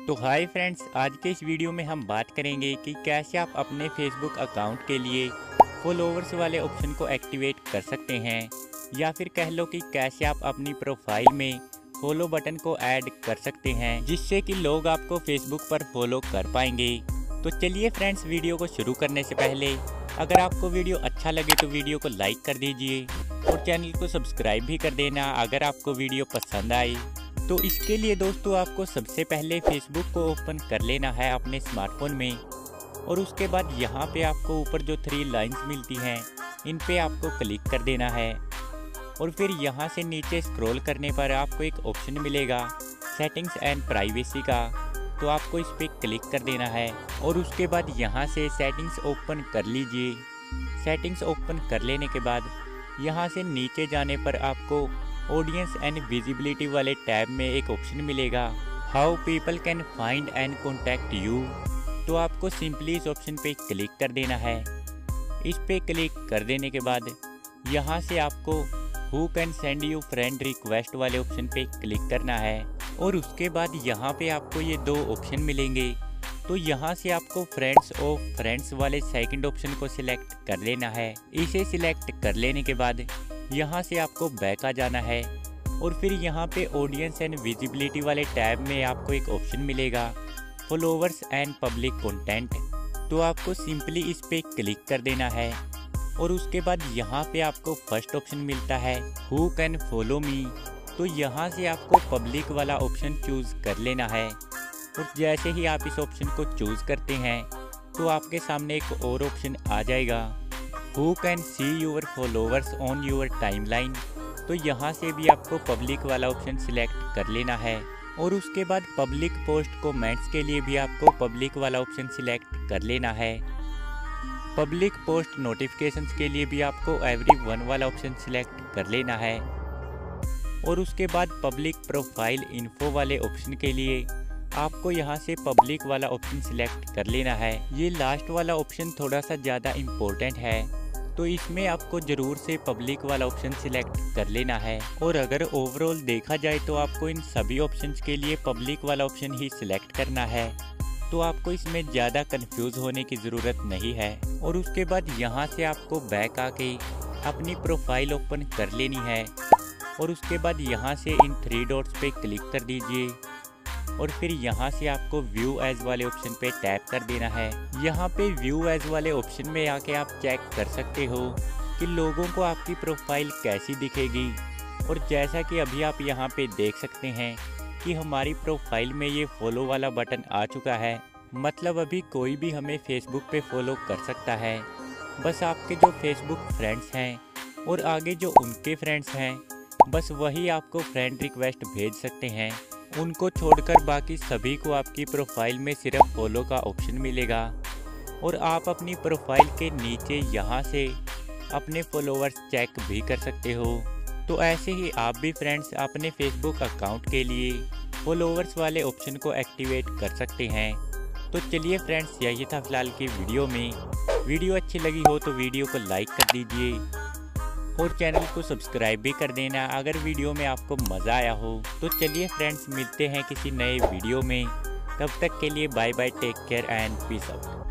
तो hi friends, आज के इस वीडियो में हम बात करेंगे कि कैसे आप अपने फेसबुक अकाउंट के लिए फॉलोवर्स वाले ऑप्शन को एक्टिवेट कर सकते हैं, या फिर कह लो कि कैसे आप अपनी प्रोफाइल में फॉलो बटन को ऐड कर सकते हैं जिससे कि लोग आपको फेसबुक पर फॉलो कर पाएंगे। तो चलिए फ्रेंड्स, वीडियो को शुरू करने से पहले अगर आपको वीडियो अच्छा लगे तो वीडियो को लाइक कर दीजिए और चैनल को सब्सक्राइब भी कर देना अगर आपको वीडियो पसंद आए। तो इसके लिए दोस्तों आपको सबसे पहले फेसबुक को ओपन कर लेना है अपने स्मार्टफोन में, और उसके बाद यहाँ पे आपको ऊपर जो 3 लाइंस मिलती हैं इन पे आपको क्लिक कर देना है। और फिर यहाँ से नीचे स्क्रॉल करने पर आपको एक ऑप्शन मिलेगा सेटिंग्स एंड प्राइवेसी का, तो आपको इस पर क्लिक कर देना है और उसके बाद यहाँ से सेटिंग्स ओपन कर लीजिए। सेटिंग्स ओपन कर लेने के बाद यहाँ से नीचे जाने पर आपको ऑडियंस एंड विजिबिलिटी वाले टैब में एक ऑप्शन मिलेगा how people can find and contact you, तो आपको सिंपली इस ऑप्शन पे क्लिक कर देना है। इस पे क्लिक कर देने के बाद यहाँ से आपको who can send you friend request वाले ऑप्शन पे क्लिक करना है, और उसके बाद यहाँ पे आपको ये 2 ऑप्शन मिलेंगे। तो यहाँ से आपको फ्रेंड्स ऑफ फ्रेंड्स वाले सेकंड ऑप्शन को सिलेक्ट कर लेना है। इसे सिलेक्ट कर लेने के बाद यहाँ से आपको बैक आ जाना है, और फिर यहाँ पे ऑडियंस एंड विजिबिलिटी वाले टैब में आपको एक ऑप्शन मिलेगा फॉलोवर्स एंड पब्लिक कंटेंट, तो आपको सिंपली इस पे क्लिक कर देना है। और उसके बाद यहाँ पे आपको फर्स्ट ऑप्शन मिलता है हु कैन फॉलो मी, तो यहाँ से आपको पब्लिक वाला ऑप्शन चूज कर लेना है। और जैसे ही आप इस ऑप्शन को चूज करते हैं तो आपके सामने एक और ऑप्शन आ जाएगा who can see your followers on your timeline, तो यहाँ से भी आपको पब्लिक वाला ऑप्शन सिलेक्ट कर लेना है। और उसके बाद पब्लिक पोस्ट कमेंट्स के लिए भी आपको पब्लिक वाला ऑप्शन सिलेक्ट कर लेना है। पब्लिक पोस्ट नोटिफिकेशंस के लिए भी आपको एवरीवन वाला ऑप्शन सिलेक्ट कर लेना है। और उसके बाद पब्लिक प्रोफाइल इन्फो वाले ऑप्शन के लिए आपको यहाँ से पब्लिक वाला ऑप्शन सिलेक्ट कर लेना है। ये लास्ट वाला ऑप्शन थोड़ा सा ज़्यादा इम्पोर्टेंट है, तो इसमें आपको ज़रूर से पब्लिक वाला ऑप्शन सिलेक्ट कर लेना है। और अगर ओवरऑल देखा जाए तो आपको इन सभी ऑप्शंस के लिए पब्लिक वाला ऑप्शन ही सिलेक्ट करना है, तो आपको इसमें ज़्यादा कंफ्यूज होने की ज़रूरत नहीं है। और उसके बाद यहाँ से आपको बैक आके अपनी प्रोफाइल ओपन कर लेनी है, और उसके बाद यहाँ से इन 3 डॉट्स पे क्लिक कर दीजिए, और फिर यहाँ से आपको व्यू एज वाले ऑप्शन पे टैप कर देना है। यहाँ पे व्यू एज वाले ऑप्शन में आके आप चेक कर सकते हो कि लोगों को आपकी प्रोफाइल कैसी दिखेगी। और जैसा कि अभी आप यहाँ पे देख सकते हैं कि हमारी प्रोफाइल में ये फॉलो वाला बटन आ चुका है, मतलब अभी कोई भी हमें फेसबुक पे फॉलो कर सकता है। बस आपके जो फेसबुक फ्रेंड्स हैं और आगे जो उनके फ्रेंड्स हैं, बस वही आपको फ्रेंड रिक्वेस्ट भेज सकते हैं। उनको छोड़कर बाकी सभी को आपकी प्रोफाइल में सिर्फ फॉलो का ऑप्शन मिलेगा। और आप अपनी प्रोफाइल के नीचे यहाँ से अपने फॉलोवर्स चेक भी कर सकते हो। तो ऐसे ही आप भी फ्रेंड्स अपने फेसबुक अकाउंट के लिए फॉलोवर्स वाले ऑप्शन को एक्टिवेट कर सकते हैं। तो चलिए फ्रेंड्स, यही था फिलहाल की वीडियो में। वीडियो अच्छी लगी हो तो वीडियो को लाइक कर दीजिए और चैनल को सब्सक्राइब भी कर देना अगर वीडियो में आपको मज़ा आया हो। तो चलिए फ्रेंड्स, मिलते हैं किसी नए वीडियो में। तब तक के लिए bye bye, take care and peace out.